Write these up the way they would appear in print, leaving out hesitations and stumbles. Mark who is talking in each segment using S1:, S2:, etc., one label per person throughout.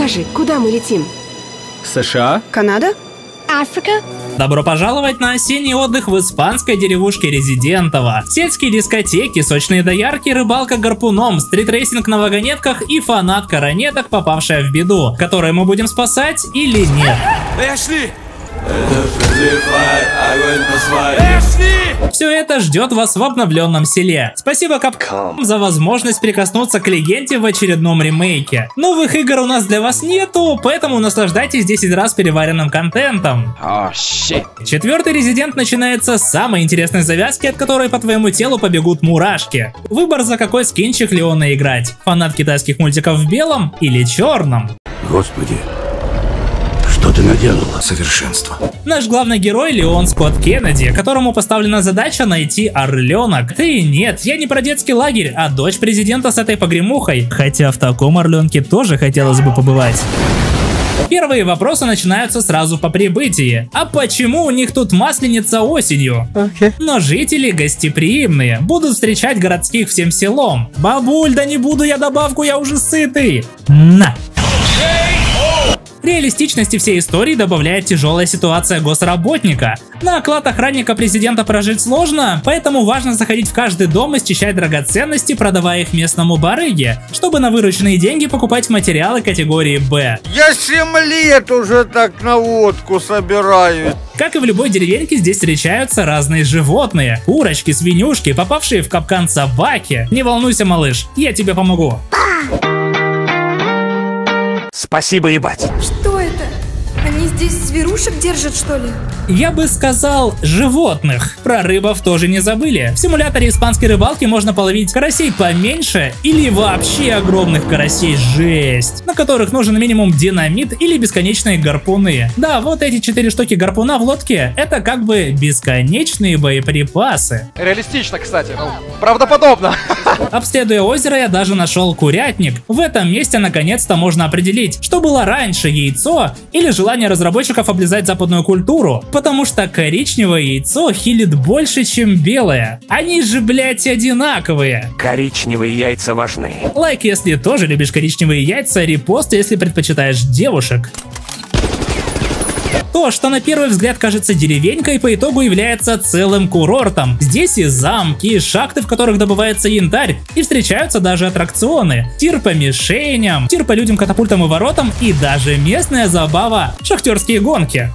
S1: Скажи, куда мы летим?
S2: США?
S1: Канада? Африка?
S3: Добро пожаловать на осенний отдых в испанской деревушке Резидентово. Сельские дискотеки, сочные доярки, рыбалка гарпуном, стритрейсинг на вагонетках и фанатка ранеток, попавшая в беду, которую мы будем спасать или нет.
S4: Эшли!
S3: Все это ждет вас в обновленном селе. Спасибо Capcom за возможность прикоснуться к легенде в очередном ремейке. Новых игр у нас для вас нету, поэтому наслаждайтесь 10 раз переваренным контентом. Четвертый Резидент начинается с самой интересной завязки, от которой по твоему телу побегут мурашки. Выбор, за какой скинчик Леона играть. Фанат китайских мультиков в белом или черном.
S5: Господи. Что ты наделала? Совершенство.
S3: Наш главный герой Леон Скотт Кеннеди, которому поставлена задача найти орленок. Ты нет, я не про детский лагерь, а дочь президента с этой погремухой. Хотя в таком орленке тоже хотелось бы побывать. Первые вопросы начинаются сразу по прибытии. А почему у них тут масленица осенью? Но жители гостеприимные, будут встречать городских всем селом. Бабуль, да не буду я добавку, я уже сытый. На! Реалистичности всей истории добавляет тяжелая ситуация госработника. На оклад охранника президента прожить сложно, поэтому важно заходить в каждый дом и счищать драгоценности, продавая их местному барыге, чтобы на вырученные деньги покупать материалы категории Б.
S6: Я 7 лет уже так на водку собираюсь.
S3: Как и в любой деревеньке, здесь встречаются разные животные. Курочки, свинюшки, попавшие в капкан собаки. Не волнуйся, малыш, я тебе помогу.
S5: Спасибо, ебать.
S7: Что это? Они здесь зверушек держат, что ли?
S3: Я бы сказал, животных. Про рыбов тоже не забыли. В симуляторе испанской рыбалки можно половить карасей поменьше или вообще огромных карасей, жесть, на которых нужен минимум динамит или бесконечные гарпуны. Да, вот эти 4 штуки гарпуна в лодке, это как бы бесконечные боеприпасы.
S4: Реалистично, кстати, ну, правдоподобно.
S3: Обследуя озеро, я даже нашел курятник. В этом месте наконец-то можно определить, что было раньше, яйцо или желание разработчиков облизать западную культуру, потому что коричневое яйцо хилит больше, чем белое. Они же, блять, одинаковые.
S5: Коричневые яйца важны.
S3: Лайк, если тоже любишь коричневые яйца, репост, если предпочитаешь девушек. То, что на первый взгляд кажется деревенькой, по итогу является целым курортом. Здесь и замки, и шахты, в которых добывается янтарь, и встречаются даже аттракционы. Тир по мишеням, тир по людям, катапультам и воротам, и даже местная забава – шахтерские гонки.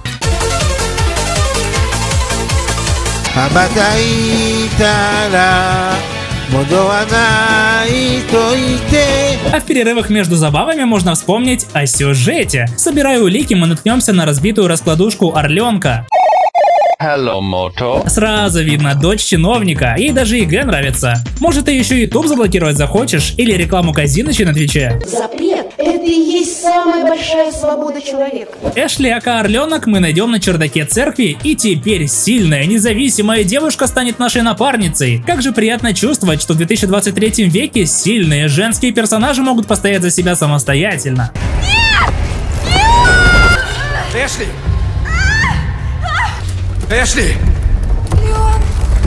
S3: А в перерывах между забавами можно вспомнить о сюжете. Собирая улики, мы наткнемся на разбитую раскладушку орленка.
S8: Hello, Moto.
S3: Сразу видно, дочь чиновника, ей даже ЕГЭ нравится. Может, ты еще YouTube заблокировать захочешь или рекламу казиночи на Твиче?
S9: Запрет – это и есть самая большая свобода человека.
S3: Эшли ака орленок мы найдем на чердаке церкви, и теперь сильная, независимая девушка станет нашей напарницей. Как же приятно чувствовать, что в 2023 веке сильные женские персонажи могут постоять за себя самостоятельно.
S4: Эшли! Эшли!
S7: Леон!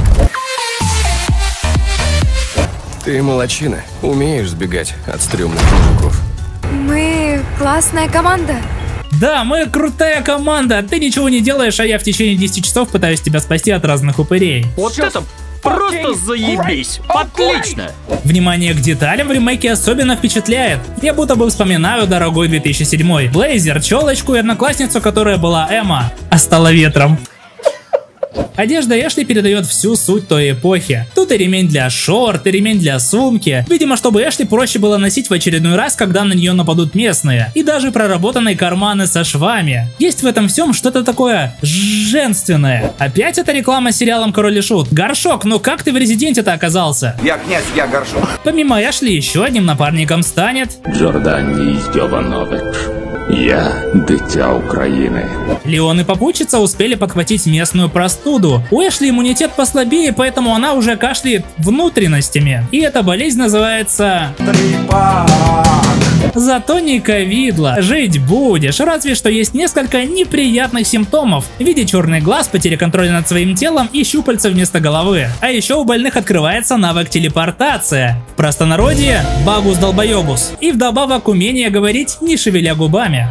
S2: Ты молодчина. Умеешь сбегать от стрёмных мужиков.
S7: Мы классная команда.
S3: Да, мы крутая команда. Ты ничего не делаешь, а я в течение 10 часов пытаюсь тебя спасти от разных упырей.
S8: Вот это просто заебись! Отлично!
S3: Внимание к деталям в ремейке особенно впечатляет. Я будто бы вспоминаю дорогой 2007. Блейзер, челочку и одноклассницу, которая была Эмма, а стала ветром. Одежда Эшли передает всю суть той эпохи. Тут и ремень для шорт, и ремень для сумки. Видимо, чтобы Эшли проще было носить в очередной раз, когда на нее нападут местные. И даже проработанные карманы со швами. Есть в этом всем что-то такое женственное. Опять это реклама с сериалом Король и Шут. Горшок, ну как ты в Резиденте-то оказался?
S6: Я князь, я горшок.
S3: Помимо Эшли, еще одним напарником станет
S5: Джордан Степанович. Я дитя Украины.
S3: Леон и попутчица успели подхватить местную простуду. У Эшли иммунитет послабее, поэтому она уже кашляет внутренностями. И эта болезнь называется...
S6: Трипак.
S3: Зато не ковидло, жить будешь, разве что есть несколько неприятных симптомов в виде черный глаз, потеря контроля над своим телом и щупальца вместо головы. А еще у больных открывается навык телепортация. В простонародье – багус-долбоебус. И вдобавок умение говорить, не шевеля губами.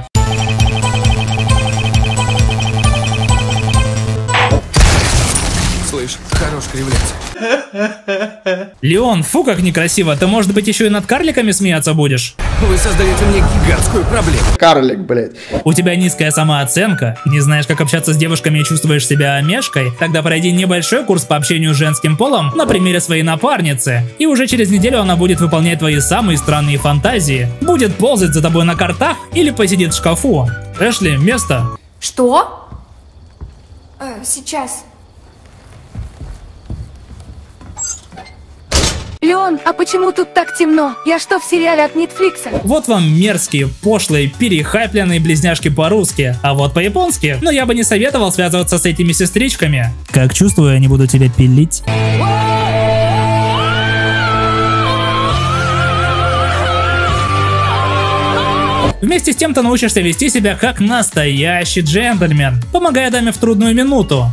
S2: Слышь, хорош кривляться.
S3: Леон, фу, как некрасиво, ты, может быть, еще и над карликами смеяться будешь?
S2: Вы создаете мне гигантскую проблему.
S6: Карлик, блядь.
S3: У тебя низкая самооценка, не знаешь, как общаться с девушками и чувствуешь себя омешкой? Тогда пройди небольшой курс по общению с женским полом на примере своей напарницы, и уже через неделю она будет выполнять твои самые странные фантазии. Будет ползать за тобой на картах или посидит в шкафу. Эшли, место.
S7: Что? Сейчас.
S1: Леон, а почему тут так темно? Я что, в сериале от Нетфликса?
S3: Вот вам мерзкие, пошлые, перехайпленные близняшки по-русски, а вот по-японски. Но я бы не советовал связываться с этими сестричками. Как чувствую, они будут тебя пилить. Вместе с тем ты научишься вести себя как настоящий джентльмен, помогая даме в трудную минуту.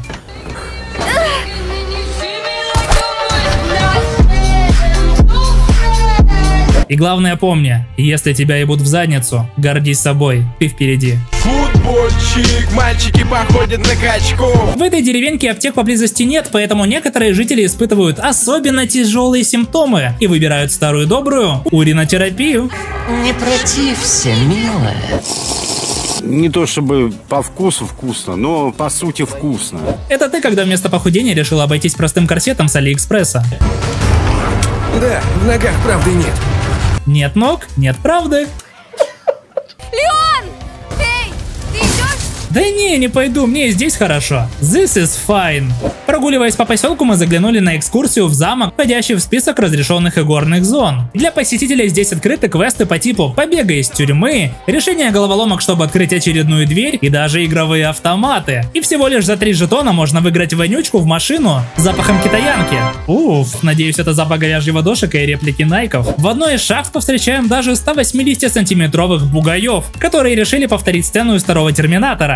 S3: И главное помни, если тебя ебут в задницу, гордись собой, ты впереди.
S4: Футбольчик, мальчики походят на качку.
S3: В этой деревеньке аптек поблизости нет, поэтому некоторые жители испытывают особенно тяжелые симптомы и выбирают старую добрую уринотерапию.
S10: Не протився, милая.
S11: Не то чтобы по вкусу вкусно, но по сути вкусно.
S3: Это ты, когда вместо похудения решил обойтись простым корсетом с Алиэкспресса.
S2: Да, в ногах правды нет.
S3: Нет ног, нет правды.
S7: Леон! Эй, ты идешь?
S3: Да не пойду, мне и здесь хорошо. This is fine. Прогуливаясь по поселку, мы заглянули на экскурсию в замок, входящий в список разрешенных игорных зон. Для посетителей здесь открыты квесты по типу побега из тюрьмы, решение головоломок, чтобы открыть очередную дверь и даже игровые автоматы. И всего лишь за 3 жетона можно выиграть вонючку в машину с запахом китаянки. Уф, надеюсь, это запах говяжьего дошика и реплики найков. В одной из шахт повстречаем даже 180-сантиметровых бугаев, которые решили повторить сцену из второго Терминатора.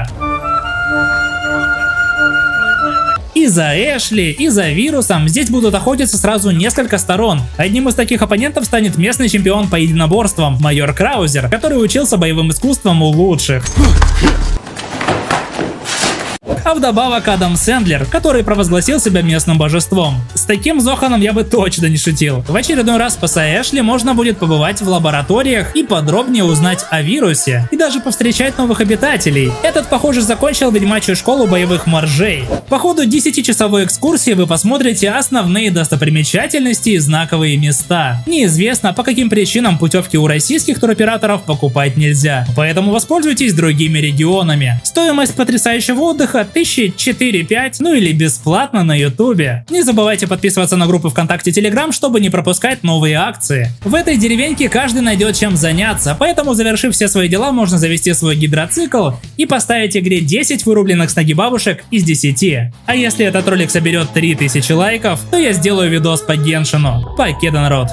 S3: И за Эшли, и за вирусом здесь будут охотиться сразу несколько сторон. Одним из таких оппонентов станет местный чемпион по единоборствам, майор Краузер, который учился боевым искусствам у лучших. А вдобавок Адам Сэндлер, который провозгласил себя местным божеством. С таким Зоханом я бы точно не шутил. В очередной раз, спасая Эшли, можно будет побывать в лабораториях и подробнее узнать о вирусе, и даже повстречать новых обитателей. Этот, похоже, закончил ведьмачью школу боевых моржей. По ходу 10-часовой экскурсии вы посмотрите основные достопримечательности и знаковые места. Неизвестно, по каким причинам путевки у российских туроператоров покупать нельзя, поэтому воспользуйтесь другими регионами. Стоимость потрясающего отдыха 4-5, ну или бесплатно на ютубе. Не забывайте подписываться на группы ВКонтакте, Телеграм, чтобы не пропускать новые акции. В этой деревеньке каждый найдет чем заняться, поэтому, завершив все свои дела, можно завести свой гидроцикл и поставить игре 10 вырубленных с ноги бабушек из 10. А если этот ролик соберет 3000 лайков, то я сделаю видос по Геншину. Покеда, народ!